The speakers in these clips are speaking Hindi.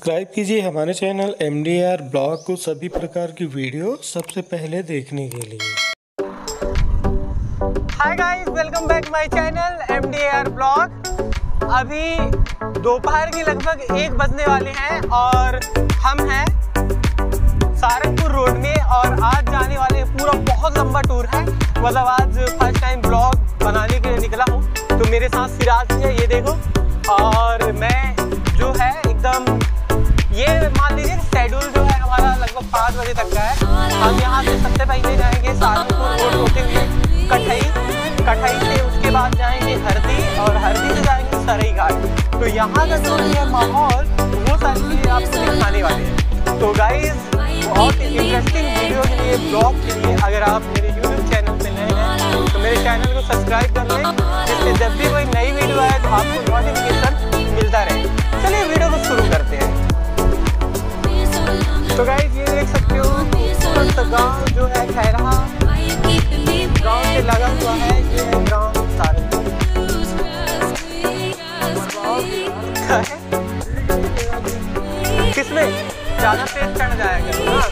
सब्सक्राइब कीजिए हमारे चैनल MDR ब्लॉग को सभी प्रकार की वीडियो सबसे पहले देखने के लिए। Hi guys, welcome back my channel MDR blog. अभी दोपहर की लगभग 1 बजने वाले हैं और हम हैं सारंगपुर रोड में और आज जाने वाले पूरा बहुत लंबा टूर है। मतलब आज फर्स्ट टाइम ब्लॉग बनाने के लिए निकला हूँ। तो मेरे साथ सिराज भी है, ये देखो। और मैं जो है एकदम, ये मान लीजिए शेड्यूल जो है हमारा लगभग 5 बजे तक का है। हम यहाँ से सबसे पहले जाएंगे सारंगपुर रोड होते हुए कठई से, उसके बाद जाएंगे हरदी और हरदी से जाएंगे सरई घाट। तो यहाँ का जो है माहौल वो सारी चीज़ें आपको दिखाने वाले हैं। तो गाइस, बहुत ही इंटरेस्टिंग वीडियो के लिए, ब्लॉग के लिए अगर आप मेरे यूट्यूब चैनल पे नए हैं तो मेरे चैनल को सब्सक्राइब कर लें, जिससे जब भी कोई नई वीडियो आए तो आपको नोटिफिकेशन मिलता रहे। चलिए वीडियो को शुरू करते हैं। तो गाइस, ये देख सकते हो खूबसूरत गाँव जो है खैरा गाँव से लगा हुआ है। ये है गाँव सारंगपुर। किसमें ज़्यादा तेज चढ़ जाएगा ना।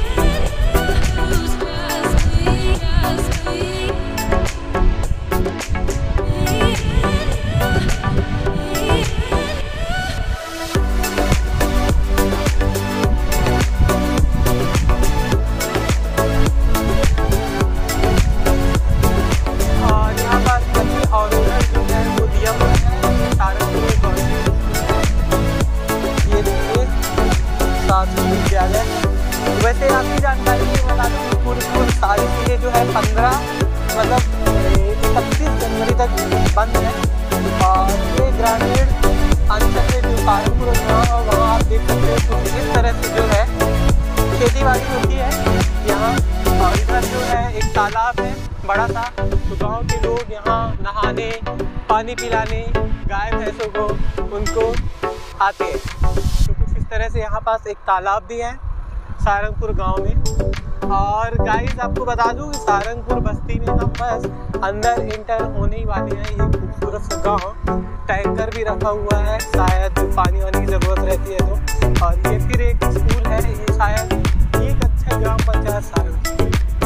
वैसे आपकी जानकारी के बता दूँ, पूरी सारी चीज़ें जो है 15 मतलब 31 जनवरी तक बंद है। और ये ग्रामीण अंचल में जो सारंगपुर गाँव और वहाँ आप देख सकते हो कुछ इस तरह से जो है खेती बाड़ी होती है यहाँ। और इधर जो है एक तालाब है बड़ा सा, तो गाँव के लोग यहाँ नहाने, पानी पिलाने गाय भैंसों को उनको आते हैं। तो कुछ इस तरह से यहाँ पास एक तालाब भी है सारंगपुर गांव में। और गाइस, आपको बता दूं कि सारंगपुर बस्ती में हम बस अंदर इंटर होने ही वाले हैं। ये खूबसूरत सा गाँव, टैंकर भी रखा हुआ है, शायद पानी वानी की ज़रूरत रहती है तो। और ये फिर एक स्कूल है, ये शायद एक अच्छा ग्राम पंचायत सारंगपुर।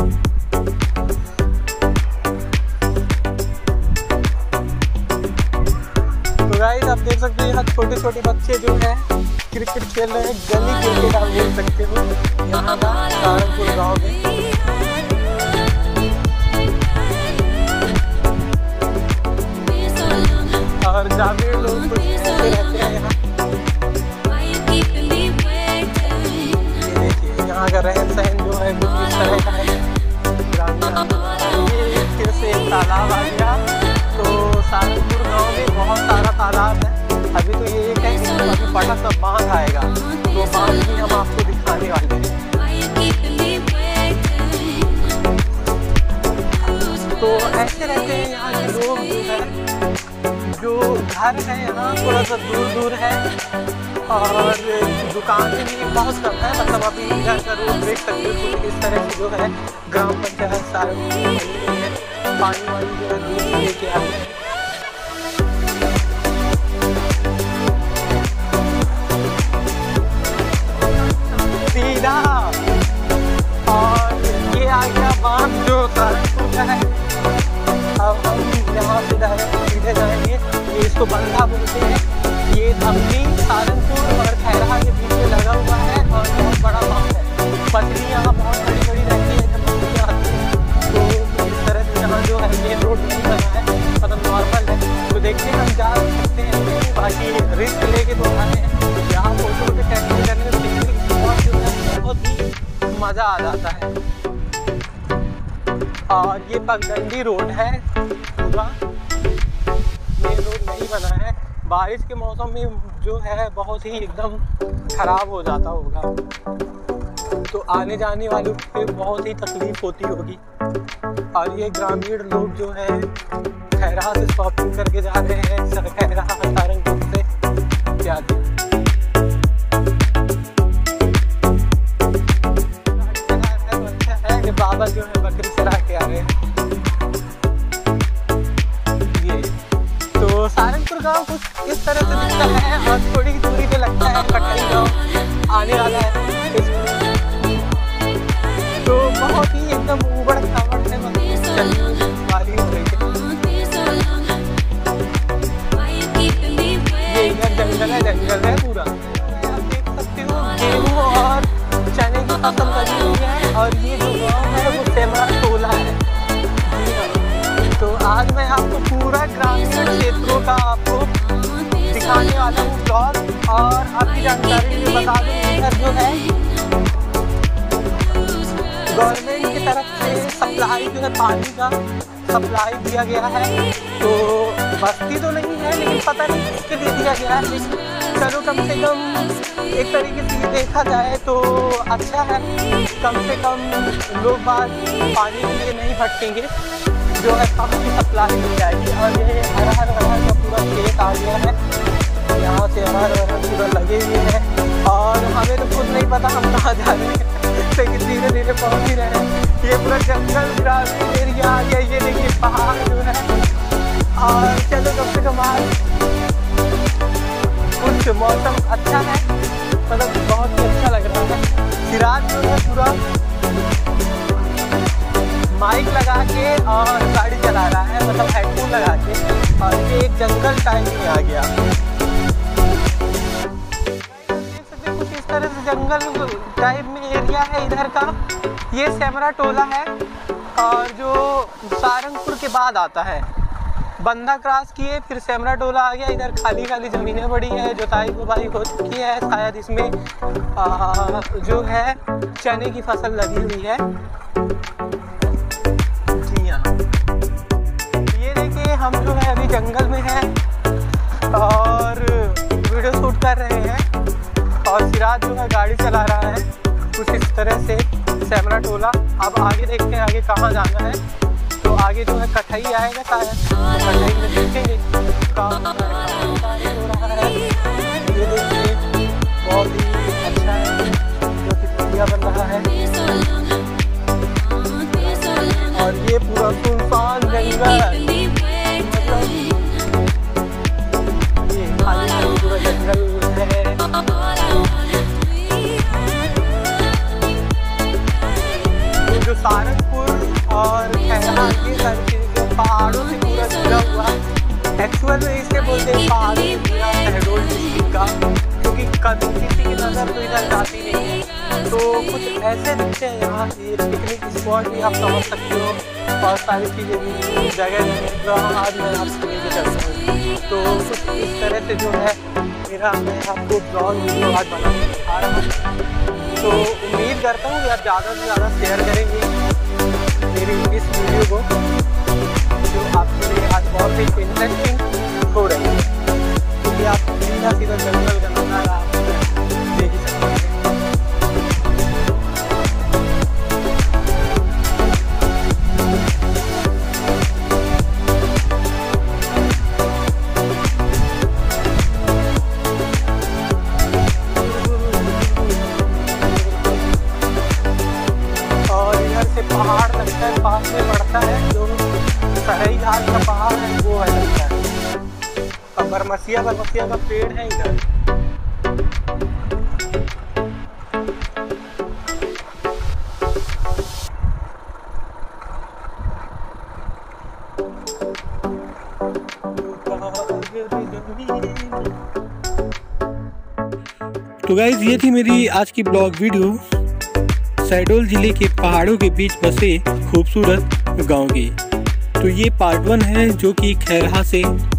तो गाइस, आप देख सकते हो यहाँ छोटे छोटे बच्चे जो है क्रिकेट खेल रहे हैं। गली क्रिकेट आप बोल सकते हो यहाँ का सारंगपुर गाँव में। और ग्रामीण लोग कुछ ऐसे रहते हैं यहाँ। ये देखिए यहाँ का रहन सहन जो है कुछ इस तरह का है ग्रामीण। ये फिर से एक तालाब आ गया। तो सारंगपुर गाँव में बहुत सारा तालाब है। अभी तो ये एक है कि अभी बड़ा सा बांध आएगा, तो बांध भी हम आपको दिखाने वाले हैं। तो ऐसे रहते हैं यहाँ के लोग जो है, जो घर है यहाँ थोड़ा सा दूर दूर है और दुकानें भी बहुत कम है। मतलब अभी इधर का रोड देख सकते हो कुछ इस तरह से जो है ग्राम पंचायत सारंगपुर है। पानी वाली जो है दूर लेके आते हैं। और ये आ गया बांध जो सारंगपुर का है। अब हम यहाँ से डायरेक्ट सीधे जाएंगे। ये इसको बंधा बोलते हैं। ये धमनी सारंगपुर और खैरा के बीच में लगा हुआ है और बहुत बड़ा बांध है। मछली यहाँ बहुत बड़ी बड़ी रहती है जब मछली आती है। तो इस तरह से यहाँ जो है मेन रोड नहीं बना है, मतलब नॉर्मल है। तो देखते हैं हम जा सकते हैं, बाकी रिस्क लेके तो आए हैं। यहाँ फोटो वोटो कैप्चर करने में बहुत ही मज़ा आ जाता है। और ये पगडंडी रोड है, पूरा मेन रोड नहीं बना है। बारिश के मौसम में जो है बहुत ही एकदम खराब हो जाता होगा, तो आने जाने वालों को बहुत ही तकलीफ होती होगी। और ये ग्रामीण लोग जो है खैरा से शॉपिंग करके जा रहे हैं, खैरा सारंगपुर से इत्यादि। बाबा जो है बकरी चरा के आ रहे हैं। ये तो सारंगपुर गांव कुछ इस तरह से दिखता है और थोड़ी दूरी पे लगता है कठई गांव। आने वाला है तो बहुत ही एकदम उबड़ खाबड़ है वाली हो रही है। ये इधर जंगल है पूरा। आप देख सकते हो गेहूँ और चने की फसल लगी हुई है और ये जो गाँव है वो सेमरा टोला है। तो आज मैं आपको पूरा ग्रामीण क्षेत्रों का आपको दिखाने वाला हूँ ब्लॉग। और आपकी जानकारी में बता दूँ, इधर जो है गवर्नमेंट की तरफ से सप्लाई जो है पानी का सप्लाई दिया गया है। तो बस्ती तो नहीं है लेकिन पता नहीं किसके लिए दिया गया है। चलो कम से कम एक तरीके से देखा जाए तो अच्छा है, कम से कम लोग बाग पानी के लिए नहीं भटकेंगे, जो है पंप की सप्लाई मिल जाएगी। और ये हरा का पूरा खेत आ गया है, यहाँ से हरा पूरा लगे हुए हैं और हमें तो खुद नहीं पता हम कहाँ जा रहे हैं, लेकिन धीरे धीरे पहुँच ही रहे हैं। ये पूरा जंगल ग्रामीण एरिया आ गया, ये देखिए पहाड़ जो है। और चलो कम से कम आज कुछ मौसम अच्छा है, मतलब बहुत ही अच्छा लग रहा है। सिराज जो है पूरा माइक लगा के और गाड़ी चला रहा है, मतलब हेडफोन लगा के, और ये एक जंगल टाइप में आ गया। कुछ इस तरह से जंगल टाइप में एरिया है इधर का। ये सेमरा टोला है और जो सारंगपुर के बाद आता है। बंदा क्रॉस किए फिर सेमरा टोला आ गया। इधर खाली खाली ज़मीनें पड़ी है, जुताई बुवाई हो चुकी है, शायद इसमें जो है चने की फसल लगी हुई है। जी हाँ, ये देखिए हम जो है अभी जंगल में हैं और वीडियो शूट कर रहे हैं और सिराज जो है गाड़ी चला रहा है कुछ इस तरह से सेमरा टोला। अब आगे देखते हैं आगे कहाँ जाना है। तो आगे जो है कठई आएगा शायद, तो कठई में देखेंगे काम हो रहा है। ये देखिए बहुत ही अच्छा है, जो कि पुलिया बन रहा है। और ये पूरा सुनसान जंगल, मतलब ये खाली पूरा जंगल है। जो सारंगपुर और खैरा ये सारी चीज़ें पहाड़ों से पूरा जुड़ा हुआ, एक्चुअल में इसे बोलते हैं पहाड़ों से पूरा शहडोल डिस्ट्रिक्ट का, क्योंकि कभी किसी की नज़र तो इधर जाती नहीं है। तो कुछ ऐसे दिखते हैं यहाँ, ये पिकनिक स्पॉट भी आप समझ सकते हो, बहुत सारी चीज़ें भी जगह आज मैं आपको लेके चलता हूँ। तो कुछ इस तरह से जो है मेरा मैं आपको ब्लॉग वीडियो आज बना के दिखा रहा हूँ। तो उम्मीद करता हूँ कि आप ज़्यादा से ज़्यादा शेयर करेंगे मेरी इस वीडियो को, जो आपके लिए आज बहुत ही इंटरेस्टिंग हो रही है, क्योंकि आप सीधा सीधा जंगल का नज़ारा देख ही सकते हैं। पहाड़ लगता है, पास में पड़ता है, जो सरई घाट का पहाड़ है वो है लगता है। और बरमसिया का पेड़ है इधर। तो गाइज ये थी मेरी आज की ब्लॉग वीडियो शहडोल जिले के पहाड़ों के बीच बसे खूबसूरत गांव की। तो ये पार्ट 1 है, जो कि खैरा से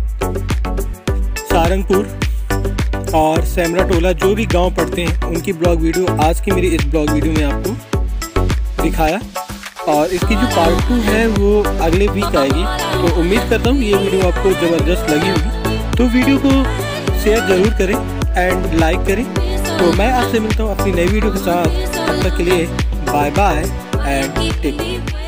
सारंगपुर और सेमरा टोला जो भी गांव पड़ते हैं उनकी ब्लॉग वीडियो आज की मेरी इस ब्लॉग वीडियो में आपको दिखाया। और इसकी जो पार्ट 2 है वो अगले वीक आएगी। तो उम्मीद करता हूँ ये वीडियो आपको ज़बरदस्त लगी होगी। तो वीडियो को शेयर ज़रूर करें एंड लाइक करें। तो मैं आपसे मिलता हूँ अपनी नई वीडियो के साथ। तब तक के लिए bye bye and take care.